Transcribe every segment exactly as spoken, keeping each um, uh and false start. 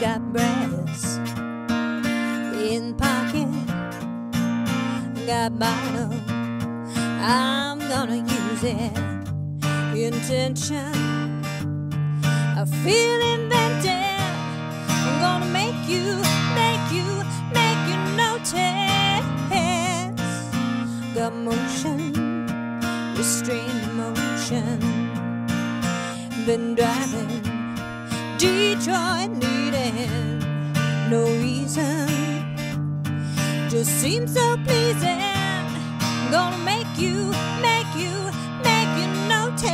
got brass in pocket, got bottle, I'm gonna use it. Intention, I feel invented. I'm gonna make you, make you, make you notice. Got motion, restrained emotion. Been driving Detroit, needing no reason, just seems so pleasing. I'm gonna make you, make you, make you notice.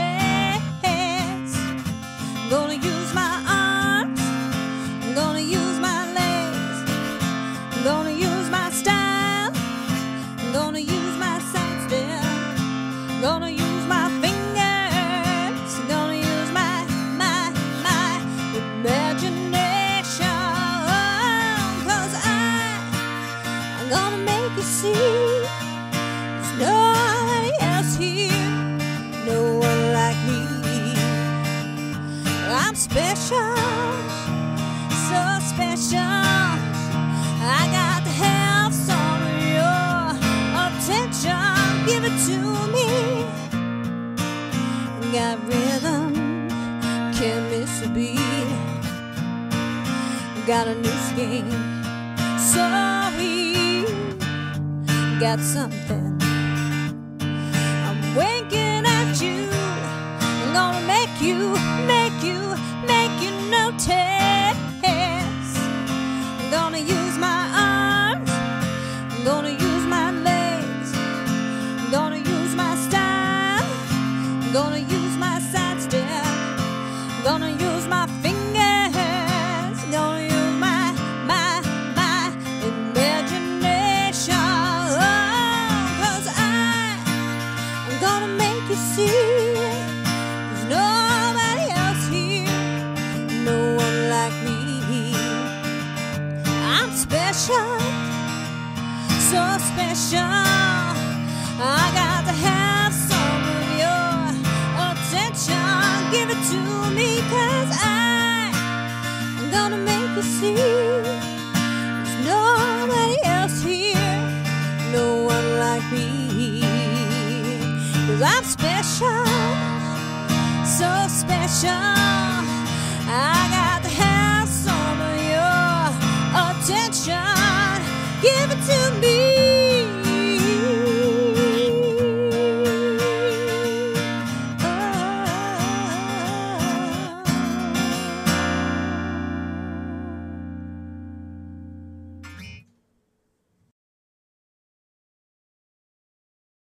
I'm gonna use my arms, I'm gonna use my legs, I'm gonna use my style, I'm gonna use my side step, I'm gonna use my fingers, I'm gonna use my, my, my imagination. Cause I, I'm gonna make you see there's nobody else here, no one like me. I'm special, so special. I got to have some of your attention. Give it to me. Got rhythm, can't miss a beat. Got a new scheme, sorry. Got something, I'm winking at you. I'm gonna make you, make you, make you notice. I'm gonna use my arms, I'm gonna use my legs, I'm gonna use my style, I'm gonna use my side step, I'm gonna use my fingers, I'm gonna use my, my, my imagination. Cause I, I'm gonna make you see there's nobody else here, no one like me. I'm special, so special. I got to have some of your attention. Give it to me, cause I, I'm gonna make you see there's nobody else here, no one like me. Cause I'm special, so special. I got to have some of your attention.